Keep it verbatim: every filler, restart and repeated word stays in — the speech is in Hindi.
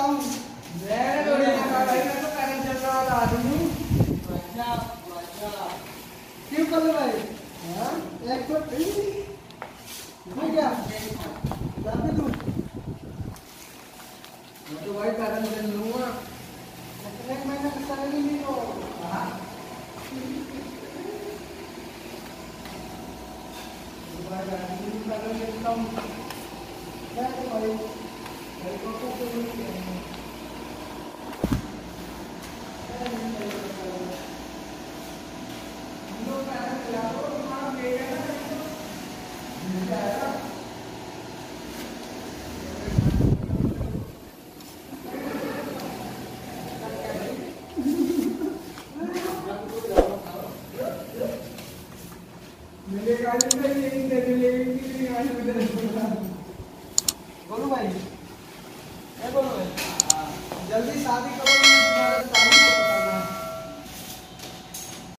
हूँ। मैं तो नहीं लगा भाई, मैं तो करंट चल रहा था आदमी। अच्छा अच्छा क्यों कर ले भाई? हाँ एक तो मैं क्या जाते तू? मैं तो भाई करंट चल लूँगा। एक महीना का सैलरी नहीं हो। हाँ भाई करंट चलता हूँ। मैं तो भाई भाई को तो नहीं किया। मेरे गाड़ी में ये नहीं दे मिलेगी कितनी गाड़ी में दे बोलो भाई, क्या बोलो भाई, जल्दी शादी करो।